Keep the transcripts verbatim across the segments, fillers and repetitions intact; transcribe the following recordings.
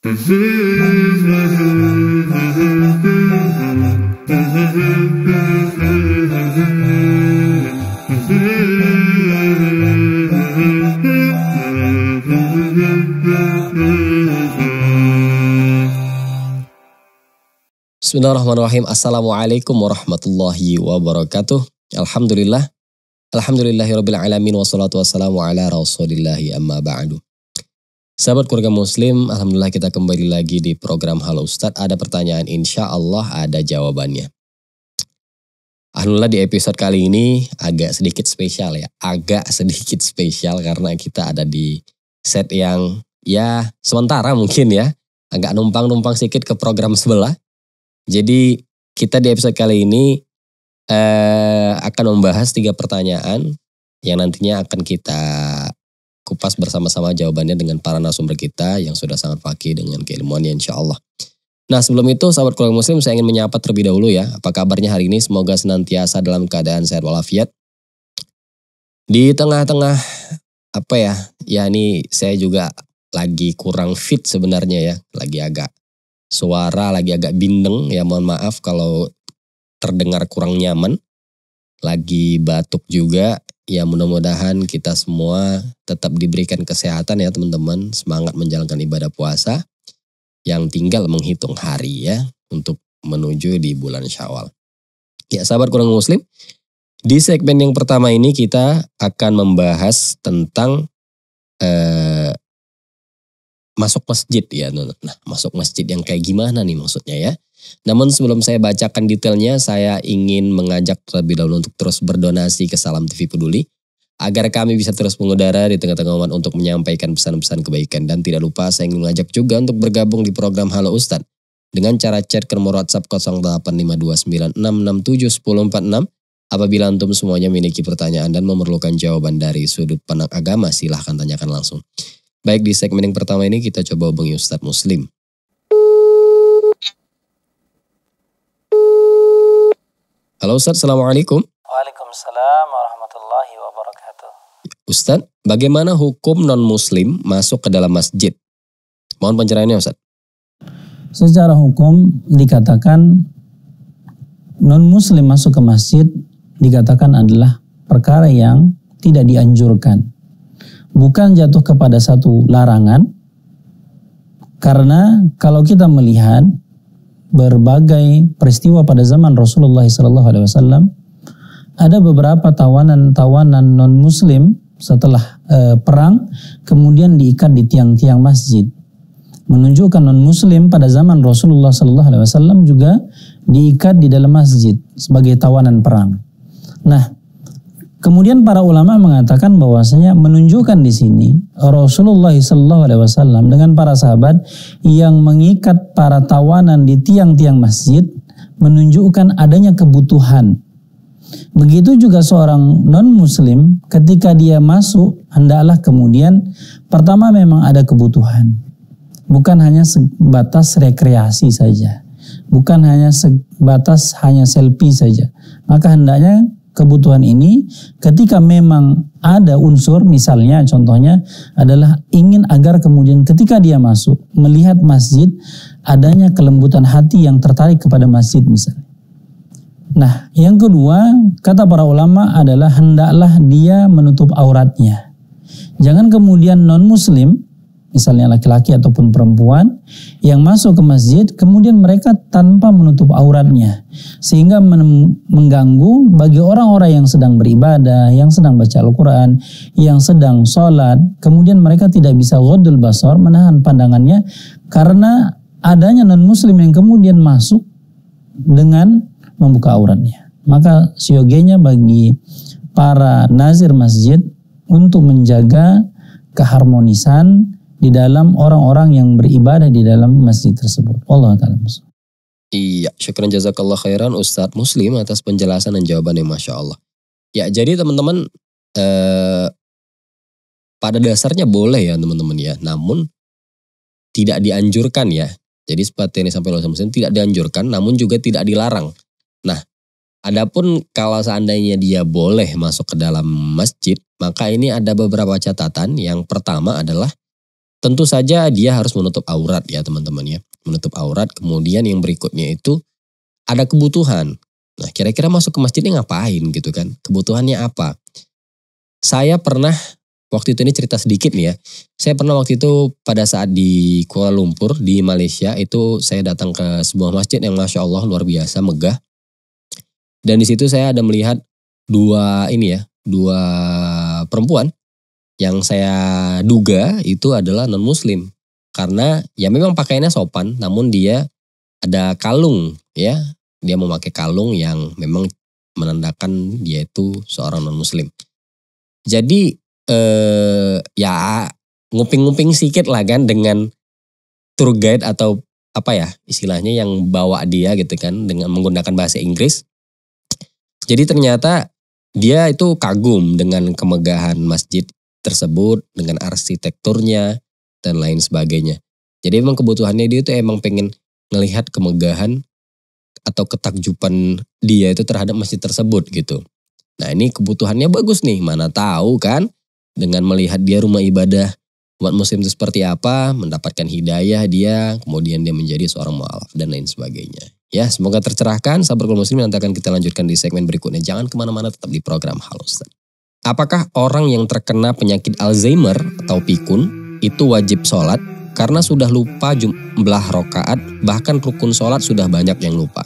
Bismillahirrahmanirrahim. Assalamualaikum warahmatullahi wabarakatuh. Alhamdulillah. Alhamdulillahirabbil alamin wassalatu wassalamu ala rasulillahi amma ba'du. Sahabat keluarga muslim, alhamdulillah kita kembali lagi di program Halo Ustadz. Ada pertanyaan, insya Allah ada jawabannya. Alhamdulillah di episode kali ini agak sedikit spesial ya. Agak sedikit spesial karena kita ada di set yang ya sementara mungkin ya. Agak numpang-numpang sedikit ke program sebelah. Jadi kita di episode kali ini eh, akan membahas tiga pertanyaan yang nantinya akan kita kupas bersama-sama jawabannya dengan para narasumber kita yang sudah sangat fakih dengan keilmuannya insya Allah. Nah sebelum itu sahabat keluarga muslim saya ingin menyapa terlebih dahulu ya. Apa kabarnya hari ini? Semoga senantiasa dalam keadaan sehat walafiat. Di tengah-tengah apa ya, ya ini saya juga lagi kurang fit sebenarnya ya. Lagi agak suara lagi agak bindeng ya, mohon maaf kalau terdengar kurang nyaman. Lagi batuk juga ya, mudah-mudahan kita semua tetap diberikan kesehatan ya teman-teman. Semangat menjalankan ibadah puasa yang tinggal menghitung hari ya untuk menuju di bulan Syawal. Ya sahabat keluarga muslim, di segmen yang pertama ini kita akan membahas tentang eh, masuk masjid ya. Nah, masuk masjid yang kayak gimana nih maksudnya ya. Namun sebelum saya bacakan detailnya, saya ingin mengajak terlebih dahulu untuk terus berdonasi ke Salam T V Peduli. Agar kami bisa terus mengudara di tengah-tengah umat untuk menyampaikan pesan-pesan kebaikan. Dan tidak lupa saya ingin mengajak juga untuk bergabung di program Halo Ustadz. Dengan cara chat ke nomor WhatsApp nol delapan lima dua sembilan enam enam tujuh satu nol empat enam. Apabila antum semuanya memiliki pertanyaan dan memerlukan jawaban dari sudut pandang agama, silahkan tanyakan langsung. Baik, di segmen yang pertama ini kita coba hubungi Ustadz Muslim. Halo Ustadz, Assalamualaikum. Waalaikumsalam warahmatullahi wabarakatuh. Ustadz, bagaimana hukum non-muslim masuk ke dalam masjid? Mohon pencerahannya Ustadz. Secara hukum dikatakan non-muslim masuk ke masjid dikatakan adalah perkara yang tidak dianjurkan. Bukan jatuh kepada satu larangan, karena kalau kita melihat berbagai peristiwa pada zaman Rasulullah shallallahu alaihi wasallam, ada beberapa tawanan-tawanan non-muslim setelah e, perang kemudian diikat di tiang-tiang masjid. Menunjukkan non-muslim pada zaman Rasulullah shallallahu alaihi wasallam juga diikat di dalam masjid sebagai tawanan perang. Nah, kemudian para ulama mengatakan bahwasanya menunjukkan di sini Rasulullah shallallahu alaihi wasallam dengan para sahabat yang mengikat para tawanan di tiang-tiang masjid menunjukkan adanya kebutuhan. Begitu juga seorang non-muslim ketika dia masuk hendaklah kemudian pertama memang ada kebutuhan. Bukan hanya sebatas rekreasi saja. Bukan hanya sebatas hanya selfie saja. Maka hendaknya kebutuhan ini ketika memang ada unsur, misalnya contohnya adalah ingin agar kemudian ketika dia masuk melihat masjid adanya kelembutan hati yang tertarik kepada masjid misalnya. Nah yang kedua kata para ulama adalah hendaklah dia menutup auratnya. Jangan kemudian non muslim misalnya laki-laki ataupun perempuan yang masuk ke masjid kemudian mereka tanpa menutup auratnya sehingga mengganggu bagi orang-orang yang sedang beribadah, yang sedang baca Al-Quran, yang sedang sholat, kemudian mereka tidak bisa ghaddul basar, menahan pandangannya karena adanya non-muslim yang kemudian masuk dengan membuka auratnya. Maka siogianya bagi para nazir masjid untuk menjaga keharmonisan di dalam orang-orang yang beribadah di dalam masjid tersebut. Wallahu ta'ala. Iya, syukran jazakallah khairan Ustadz Muslim atas penjelasan dan jawabannya, Masya Allah. Ya, jadi teman-teman eh, pada dasarnya boleh ya teman-teman ya, namun tidak dianjurkan ya. Jadi seperti yang disampaikan oleh Muslim, tidak dianjurkan, namun juga tidak dilarang. Nah, adapun kalau seandainya dia boleh masuk ke dalam masjid, maka ini ada beberapa catatan. Yang pertama adalah tentu saja dia harus menutup aurat ya teman-teman ya. Menutup aurat, kemudian yang berikutnya itu ada kebutuhan. Nah kira-kira masuk ke masjid ini ngapain gitu kan? Kebutuhannya apa? Saya pernah, waktu itu ini cerita sedikit nih ya. Saya pernah waktu itu pada saat di Kuala Lumpur di Malaysia itu saya datang ke sebuah masjid yang Masya Allah luar biasa megah. Dan di situ saya ada melihat dua ini ya, dua perempuan yang saya duga itu adalah non muslim. Karena ya memang pakaiannya sopan, namun dia ada kalung ya. Dia memakai kalung yang memang menandakan dia itu seorang non muslim. Jadi eh, ya nguping-nguping sedikit lah kan dengan tour guide atau apa ya istilahnya yang bawa dia gitu kan dengan menggunakan bahasa Inggris. Jadi ternyata dia itu kagum dengan kemegahan masjid tersebut, dengan arsitekturnya dan lain sebagainya. Jadi memang kebutuhannya dia itu emang pengen ngelihat kemegahan atau ketakjuban dia itu terhadap masjid tersebut gitu. Nah ini kebutuhannya bagus nih, mana tahu kan dengan melihat dia rumah ibadah umat muslim itu seperti apa, mendapatkan hidayah dia, kemudian dia menjadi seorang mu'alaf dan lain sebagainya. Ya semoga tercerahkan, sahabat kaum muslim, nanti akan kita lanjutkan di segmen berikutnya. Jangan kemana-mana, tetap di program Halo Ustaz. Apakah orang yang terkena penyakit Alzheimer atau pikun itu wajib sholat karena sudah lupa jumlah rokaat, bahkan rukun sholat sudah banyak yang lupa?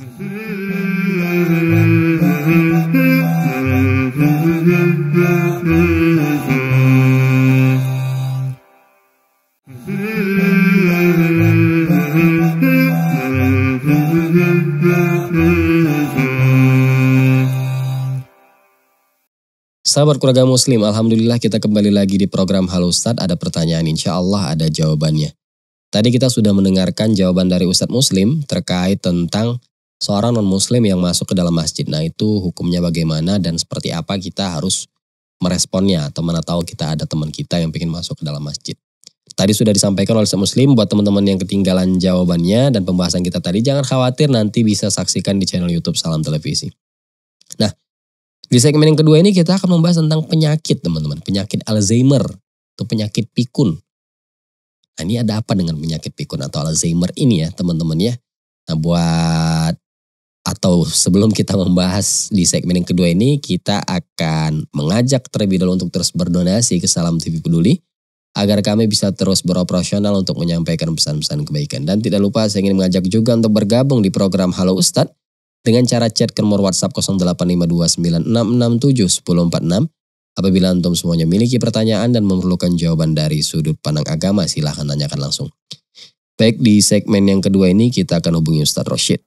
Sahabat keluarga muslim, alhamdulillah kita kembali lagi di program Halo Ustaz. Ada pertanyaan, insya Allah ada jawabannya. Tadi kita sudah mendengarkan jawaban dari Ustadz Muslim terkait tentang seorang non-muslim yang masuk ke dalam masjid. Nah itu hukumnya bagaimana dan seperti apa kita harus meresponnya, atau mana tahu kita ada teman kita yang ingin masuk ke dalam masjid. Tadi sudah disampaikan oleh Ustadz Muslim. Buat teman-teman yang ketinggalan jawabannya dan pembahasan kita tadi, jangan khawatir, nanti bisa saksikan di channel YouTube Salam Televisi. Nah, di segmen yang kedua ini kita akan membahas tentang penyakit teman-teman. Penyakit Alzheimer atau penyakit pikun. Nah ini ada apa dengan penyakit pikun atau Alzheimer ini ya teman-teman ya. Nah buat atau sebelum kita membahas di segmen yang kedua ini, kita akan mengajak terlebih dahulu untuk terus berdonasi ke Salam T V Peduli. Agar kami bisa terus beroperasional untuk menyampaikan pesan-pesan kebaikan. Dan tidak lupa saya ingin mengajak juga untuk bergabung di program Halo Ustadz. Dengan cara chat ke nomor WhatsApp nol delapan lima dua sembilan enam enam tujuh satu nol empat enam. Apabila antum semuanya memiliki pertanyaan dan memerlukan jawaban dari sudut pandang agama, silahkan tanyakan langsung. Baik, di segmen yang kedua ini kita akan hubungi Ustadz Rosyid.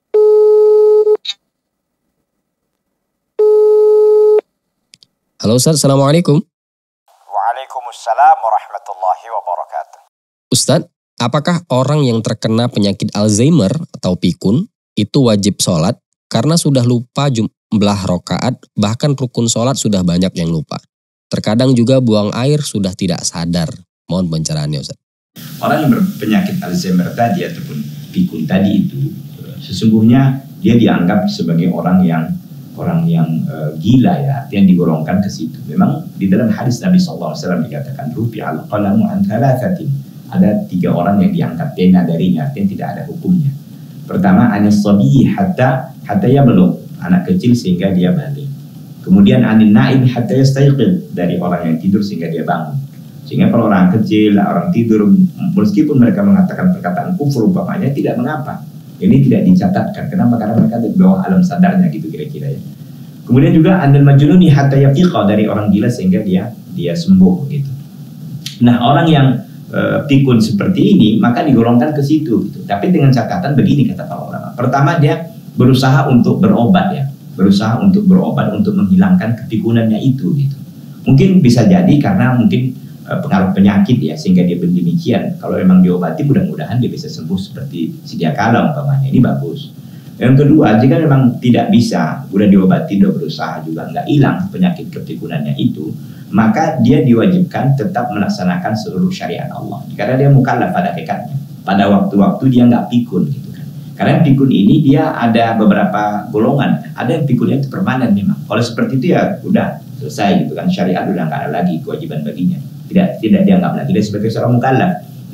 Halo Ustadz, Assalamualaikum. Waalaikumsalam warahmatullahi wabarakatuh. Ustadz, apakah orang yang terkena penyakit Alzheimer atau pikun itu wajib sholat karena sudah lupa jumlah rokaat, bahkan rukun sholat sudah banyak yang lupa? Terkadang juga buang air sudah tidak sadar. Mohon pencerahannya Ustaz. Orang yang berpenyakit Alzheimer tadi ataupun pikun tadi itu sesungguhnya dia dianggap sebagai orang yang orang yang uh, gila ya, yang digolongkan ke situ. Memang di dalam hadis Nabi shallallahu alaihi wasallam dikatakan rufi al-qalamu an thalathatin. Ada tiga orang yang diangkat pena darinya, yang tidak ada hukumnya. Pertama, anis sabi hatta hatta ya belum anak kecil sehingga dia balik. Kemudian anin naim hatta yastayqid, dari orang yang tidur sehingga dia bangun. Sehingga kalau orang kecil, orang tidur, meskipun mereka mengatakan perkataan kufur umpamanya, tidak mengapa. Ini tidak dicatatkan. Kenapa? Karena mereka di bawah alam sadarnya gitu kira-kira ya. Kemudian juga anil majnuni hatta yafiqa, dari orang gila sehingga dia dia sembuh gitu. Nah, orang yang e, pikun seperti ini maka digolongkan ke situ gitu. Tapi dengan catatan begini kata para ulama. Pertama, dia berusaha untuk berobat ya. Berusaha untuk berobat untuk menghilangkan kepikunannya itu gitu. Mungkin bisa jadi karena mungkin e, pengaruh penyakit ya sehingga dia berdemikian. Kalau memang diobati mudah-mudahan dia bisa sembuh seperti sedia kala umpamanya. Ini bagus. Yang kedua, jika memang tidak bisa, udah diobati, udah berusaha juga nggak hilang penyakit kepikunannya itu, maka dia diwajibkan tetap melaksanakan seluruh syariat Allah. Karena dia mukallaf pada hakikatnya. Pada waktu-waktu dia nggak pikun gitu kan. Karena pikun ini dia ada beberapa golongan. Ada yang pikunnya itu permanen memang. Kalau seperti itu ya udah selesai gitu kan. Syariat udah nggak ada lagi kewajiban baginya. Tidak tidak dianggap lagi dia sebagai seorang mukallaf.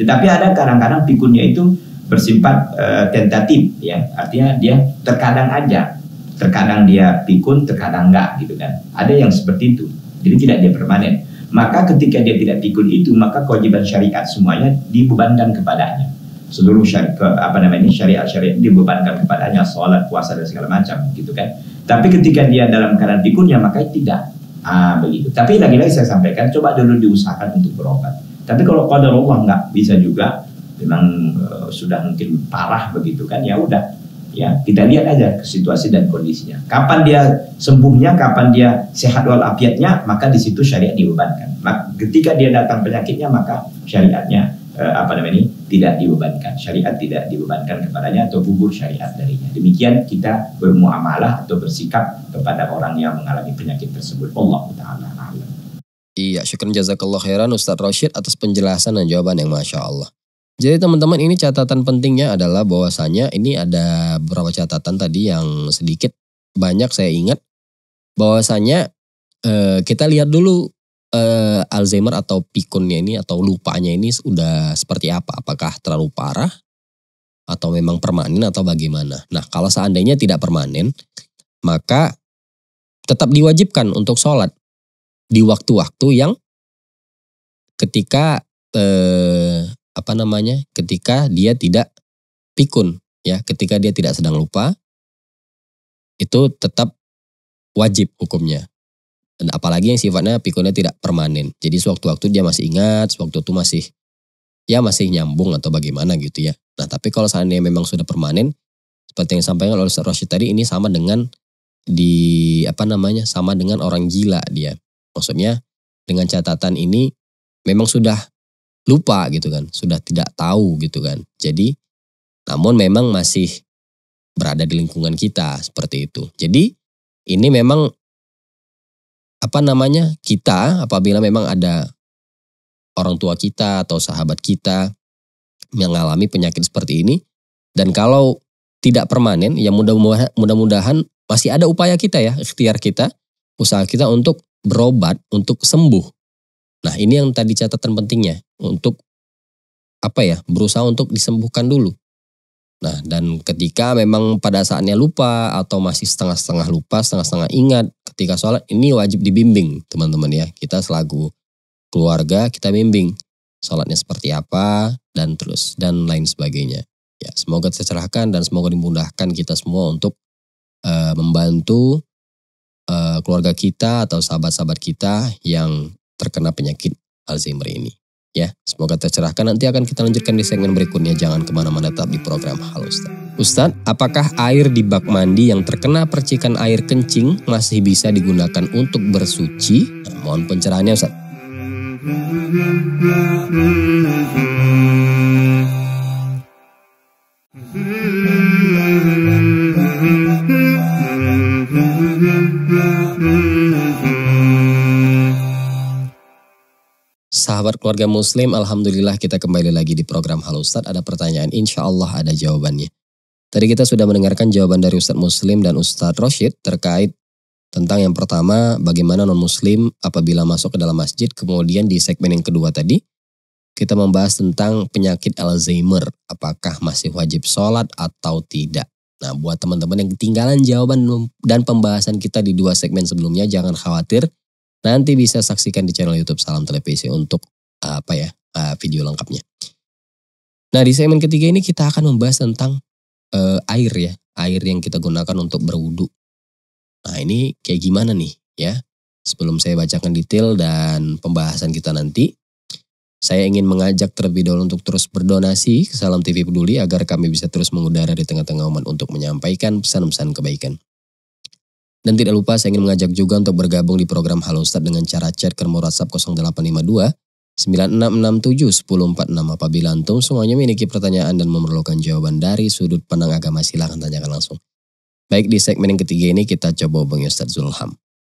Tetapi ada kadang-kadang pikunnya itu bersifat uh, tentatif, ya, artinya dia terkadang aja, terkadang dia pikun, terkadang enggak gitu kan. Ada yang seperti itu, jadi tidak dia permanen. Maka ketika dia tidak pikun itu, maka kewajiban syariat semuanya dibebankan kepadanya. Seluruh syari, ke, apa namanya syariat-syariat dibebankan kepadanya, sholat, puasa dan segala macam gitu kan. Tapi ketika dia dalam keadaan pikunnya maka tidak. Ah begitu. Tapi lagi-lagi saya sampaikan, coba dulu diusahakan untuk berobat. Tapi kalau qadar Allah nggak bisa juga, memang uh, sudah mungkin parah begitu kan, ya udah, ya kita lihat aja situasi dan kondisinya. Kapan dia sembuhnya, kapan dia sehat walafiatnya, maka di situ syariat dibebankan. Maka ketika dia datang penyakitnya, maka syariatnya uh, apa namanya tidak dibebankan. Syariat tidak dibebankan kepadanya atau gugur syariat darinya. Demikian kita bermuamalah atau bersikap kepada orang yang mengalami penyakit tersebut. Allah Ta'ala a'lam. Iya, syukran jazakallah khairan Ustadz Rashid atas penjelasan dan jawaban yang Masya Allah. Jadi teman-teman, ini catatan pentingnya adalah bahwasanya ini ada beberapa catatan tadi yang sedikit banyak saya ingat. Bahwasanya eh, kita lihat dulu eh, Alzheimer atau pikunnya ini atau lupanya ini sudah seperti apa. Apakah terlalu parah atau memang permanen atau bagaimana. Nah kalau seandainya tidak permanen, maka tetap diwajibkan untuk sholat di waktu-waktu yang ketika eh, apa namanya ketika dia tidak pikun, ya, ketika dia tidak sedang lupa, itu tetap wajib hukumnya. Dan apalagi yang sifatnya pikunnya tidak permanen, jadi sewaktu-waktu dia masih ingat, sewaktu itu masih ya masih nyambung atau bagaimana gitu ya. Nah tapi kalau seandainya memang sudah permanen, seperti yang disampaikan oleh Ustaz Rashid tadi, ini sama dengan di apa namanya sama dengan orang gila dia. Maksudnya dengan catatan ini memang sudah lupa gitu kan, sudah tidak tahu gitu kan. Jadi namun memang masih berada di lingkungan kita seperti itu. Jadi ini memang apa namanya kita apabila memang ada orang tua kita atau sahabat kita yang mengalami penyakit seperti ini, dan kalau tidak permanen, ya mudah-mudahan masih ada upaya kita ya, ikhtiar kita, usaha kita untuk berobat, untuk sembuh. Nah ini yang tadi catatan pentingnya, untuk apa ya, berusaha untuk disembuhkan dulu. Nah dan ketika memang pada saatnya lupa atau masih setengah-setengah lupa, setengah-setengah ingat ketika sholat, ini wajib dibimbing teman-teman ya. Kita selaku keluarga kita bimbing sholatnya seperti apa dan terus dan lain sebagainya. Ya semoga tercerahkan dan semoga dimudahkan kita semua untuk uh, membantu uh, keluarga kita atau sahabat-sahabat kita yang terkena penyakit Alzheimer ini. Ya, semoga tercerahkan. Nanti akan kita lanjutkan di segmen berikutnya. Jangan kemana-mana, tetap di program Halo Ustaz. Ustaz, apakah air di bak mandi yang terkena percikan air kencing masih bisa digunakan untuk bersuci? Nah, mohon pencerahannya Ustaz. Sahabat keluarga muslim, alhamdulillah kita kembali lagi di program Halo Ustaz. Ada pertanyaan, insya Allah ada jawabannya. Tadi kita sudah mendengarkan jawaban dari Ustaz Muslim dan Ustaz Rashid terkait tentang yang pertama, bagaimana non-muslim apabila masuk ke dalam masjid. Kemudian di segmen yang kedua tadi, kita membahas tentang penyakit Alzheimer. Apakah masih wajib sholat atau tidak? Nah, buat teman-teman yang ketinggalan jawaban dan pembahasan kita di dua segmen sebelumnya, jangan khawatir. Nanti bisa saksikan di channel YouTube Salam Televisi untuk uh, apa ya uh, video lengkapnya. Nah di segmen ketiga ini kita akan membahas tentang uh, air ya, air yang kita gunakan untuk berwudu. Nah ini kayak gimana nih ya? Sebelum saya bacakan detail dan pembahasan kita nanti, saya ingin mengajak terlebih dahulu untuk terus berdonasi ke Salam T V Peduli agar kami bisa terus mengudara di tengah-tengah umat untuk menyampaikan pesan-pesan kebaikan. Dan tidak lupa saya ingin mengajak juga untuk bergabung di program Halo Ustaz dengan cara chat ke nomor WhatsApp nol delapan lima dua sembilan enam enam tujuh satu nol empat enam apabila antum semuanya memiliki pertanyaan dan memerlukan jawaban dari sudut pandang agama, silakan tanyakan langsung. Baik, di segmen yang ketiga ini kita coba hubungi Ustaz Zulham.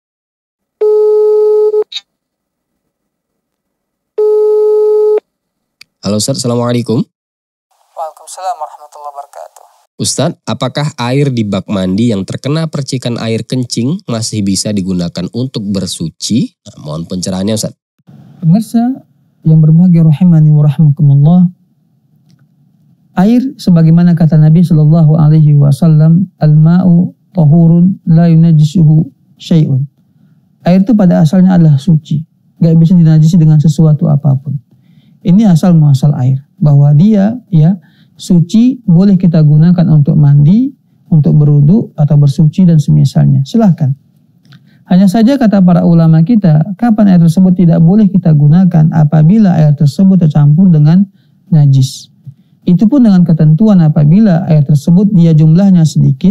Halo Ustaz, Assalamualaikum. Waalaikumsalam warahmatullahi wabarakatuh. Ustadz, apakah air di bak mandi yang terkena percikan air kencing masih bisa digunakan untuk bersuci? Nah, mohon pencerahannya Ustadz. Pemirsa yang berbahagia rahimani wa rahmakumullah, air sebagaimana kata Nabi Shallallahu Alaihi Wasallam, al-ma'u tahurun la yunajjisuhu syai'un. Air itu pada asalnya adalah suci, gak bisa dinajisi dengan sesuatu apapun. Ini asal muasal air, bahwa dia ya suci, boleh kita gunakan untuk mandi, untuk berwudu atau bersuci dan semisalnya. Silahkan. Hanya saja kata para ulama kita, kapan air tersebut tidak boleh kita gunakan apabila air tersebut tercampur dengan najis. Itu pun dengan ketentuan apabila air tersebut dia jumlahnya sedikit,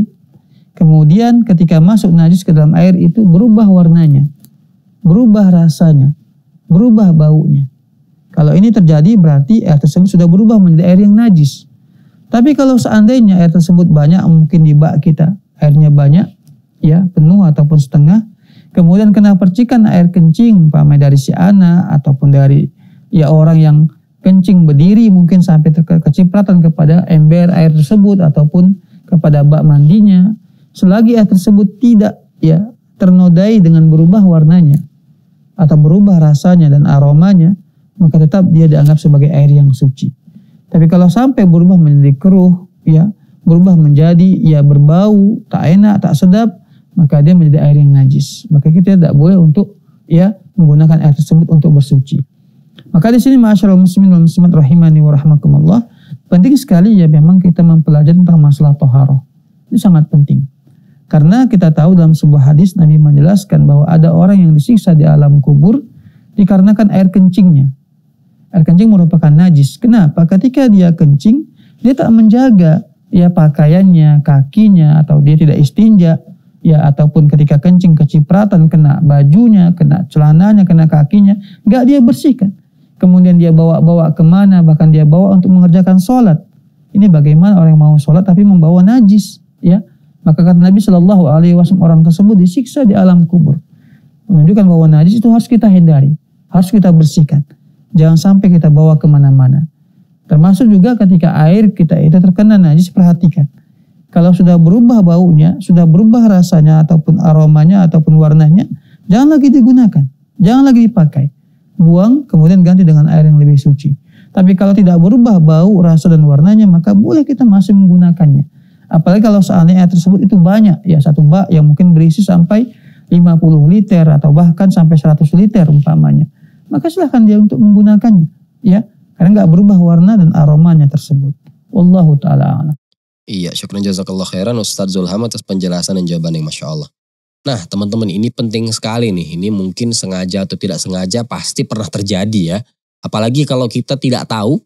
kemudian ketika masuk najis ke dalam air itu berubah warnanya, berubah rasanya, berubah baunya. Kalau ini terjadi berarti air tersebut sudah berubah menjadi air yang najis. Tapi kalau seandainya air tersebut banyak, mungkin di bak kita airnya banyak, ya penuh ataupun setengah, kemudian kena percikan air kencing, umpamanya dari si anak ataupun dari ya orang yang kencing berdiri, mungkin sampai kecipratan kepada ember air tersebut ataupun kepada bak mandinya. Selagi air tersebut tidak ya ternodai dengan berubah warnanya atau berubah rasanya dan aromanya, maka tetap dia dianggap sebagai air yang suci. Tapi kalau sampai berubah menjadi keruh, ya berubah menjadi ya berbau, tak enak, tak sedap, maka dia menjadi air yang najis. Maka kita tidak boleh untuk ya menggunakan air tersebut untuk bersuci. Maka di sini ma'asyiral muslimin wal muslimat rahimani wa rahmakumullah, penting sekali ya memang kita mempelajari tentang masalah taharah. Ini sangat penting. Karena kita tahu dalam sebuah hadis Nabi menjelaskan bahwa ada orang yang disiksa di alam kubur dikarenakan air kencingnya. Air kencing merupakan najis. Kenapa? Ketika dia kencing, dia tak menjaga ya pakaiannya, kakinya, atau dia tidak istinja, ya ataupun ketika kencing kecipratan kena bajunya, kena celananya, kena kakinya, nggak dia bersihkan. Kemudian dia bawa-bawa kemana, bahkan dia bawa untuk mengerjakan sholat. Ini bagaimana orang yang mau sholat tapi membawa najis, ya? Maka kata Nabi Shallallahu Alaihi Wasallam, orang tersebut disiksa di alam kubur. Menunjukkan bahwa najis itu harus kita hindari, harus kita bersihkan. Jangan sampai kita bawa kemana-mana. Termasuk juga ketika air kita itu terkena najis, perhatikan. Kalau sudah berubah baunya, sudah berubah rasanya ataupun aromanya ataupun warnanya, jangan lagi digunakan, jangan lagi dipakai. Buang, kemudian ganti dengan air yang lebih suci. Tapi kalau tidak berubah bau, rasa dan warnanya, maka boleh kita masih menggunakannya. Apalagi kalau seandainya air tersebut itu banyak, ya satu bak yang mungkin berisi sampai lima puluh liter atau bahkan sampai seratus liter umpamanya. Maka silahkan dia untuk menggunakannya, ya, karena nggak berubah warna dan aromanya tersebut. Wallahu ta'ala a'lam. Iya, syukran jazakallah khairan Ustadz Zulham atas penjelasan dan jawaban yang Masya Allah. Nah teman-teman, ini penting sekali nih. Ini mungkin sengaja atau tidak sengaja pasti pernah terjadi ya. Apalagi kalau kita tidak tahu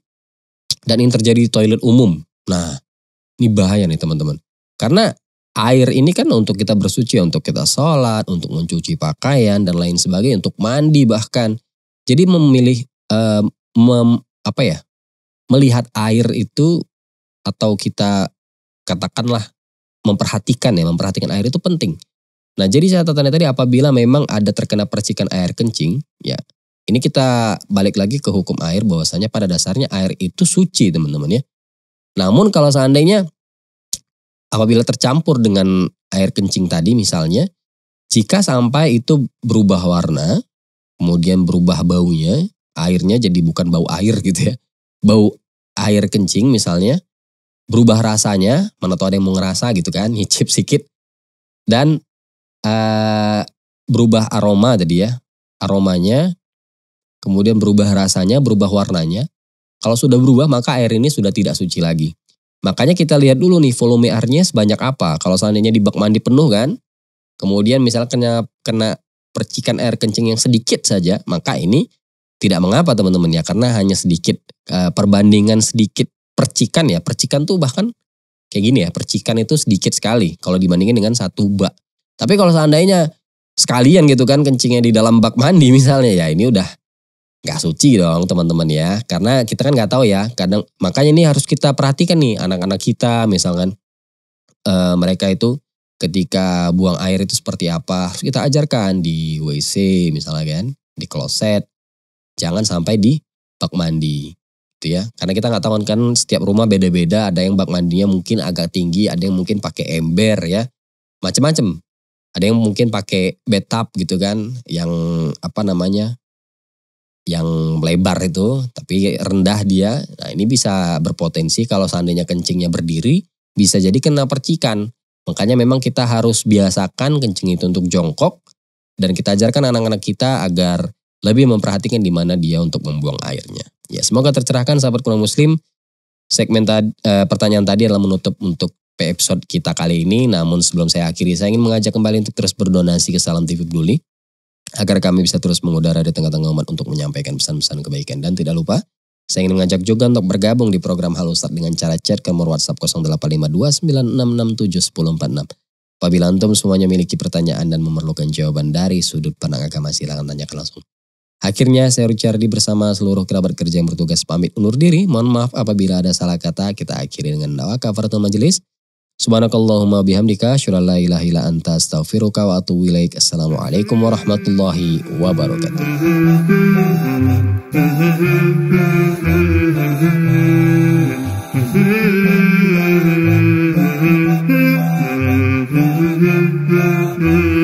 dan ini terjadi di toilet umum. Nah ini bahaya nih teman-teman. Karena air ini kan untuk kita bersuci, untuk kita sholat, untuk mencuci pakaian dan lain sebagainya, untuk mandi bahkan. Jadi memilih, uh, mem, apa ya, melihat air itu atau kita katakanlah memperhatikan ya, memperhatikan air itu penting. Nah jadi catatannya tadi apabila memang ada terkena percikan air kencing, ya ini kita balik lagi ke hukum air bahwasanya pada dasarnya air itu suci teman-teman ya. Namun kalau seandainya apabila tercampur dengan air kencing tadi misalnya, jika sampai itu berubah warna, kemudian berubah baunya, airnya jadi bukan bau air gitu ya, bau air kencing misalnya, berubah rasanya, mana tahu ada yang mau ngerasa gitu kan, nyicip sedikit, dan uh, berubah aroma tadi ya, aromanya, kemudian berubah rasanya, berubah warnanya. Kalau sudah berubah maka air ini sudah tidak suci lagi. Makanya kita lihat dulu nih volume airnya sebanyak apa. Kalau seandainya di bak mandi penuh kan, kemudian misalnya kena, kena percikan air kencing yang sedikit saja, maka ini tidak mengapa teman-teman ya, karena hanya sedikit, uh, perbandingan sedikit percikan ya, percikan tuh bahkan kayak gini ya, percikan itu sedikit sekali kalau dibandingin dengan satu bak. Tapi kalau seandainya sekalian gitu kan kencingnya di dalam bak mandi misalnya, ya ini udah gak suci dong teman-teman ya. Karena kita kan gak tahu ya, kadang makanya ini harus kita perhatikan nih anak-anak kita misalkan, e, mereka itu ketika buang air itu seperti apa, harus kita ajarkan di W C misalnya kan, di kloset, jangan sampai di bak mandi. Gitu ya. Karena kita nggak tahu kan setiap rumah beda-beda, ada yang bak mandinya mungkin agak tinggi, ada yang mungkin pakai ember ya, macam-macam. Ada yang mungkin pakai bathtub gitu kan, yang apa namanya, yang lebar itu, tapi rendah dia. Nah ini bisa berpotensi kalau seandainya kencingnya berdiri, bisa jadi kena percikan. Makanya memang kita harus biasakan kencing itu untuk jongkok, dan kita ajarkan anak-anak kita agar lebih memperhatikan di mana dia untuk membuang airnya. Ya semoga tercerahkan sahabat Quran Muslim. Segmen tadi, eh, pertanyaan tadi adalah menutup untuk episode kita kali ini. Namun sebelum saya akhiri, saya ingin mengajak kembali untuk terus berdonasi ke Salam T V Peduli, agar kami bisa terus mengudara di tengah-tengah umat untuk menyampaikan pesan-pesan kebaikan. Dan tidak lupa, saya ingin mengajak juga untuk bergabung di program Halo Ustadz dengan cara chat ke nomor WhatsApp nol delapan lima dua sembilan enam enam tujuh satu nol empat enam. Apabila antum semuanya memiliki pertanyaan dan memerlukan jawaban dari sudut pandang agama, silakan tanyakan langsung. Akhirnya saya Rucardi bersama seluruh kerabat kerja yang bertugas pamit undur diri. Mohon maaf apabila ada salah kata. Kita akhiri dengan doa kafaratul majelis. Subhanakallahumma bihamdika asyhadu an la ilaha illa anta astaghfiruka wa atubu ilaik. Assalamualaikum warahmatullahi wabarakatuh. Mm-hmm.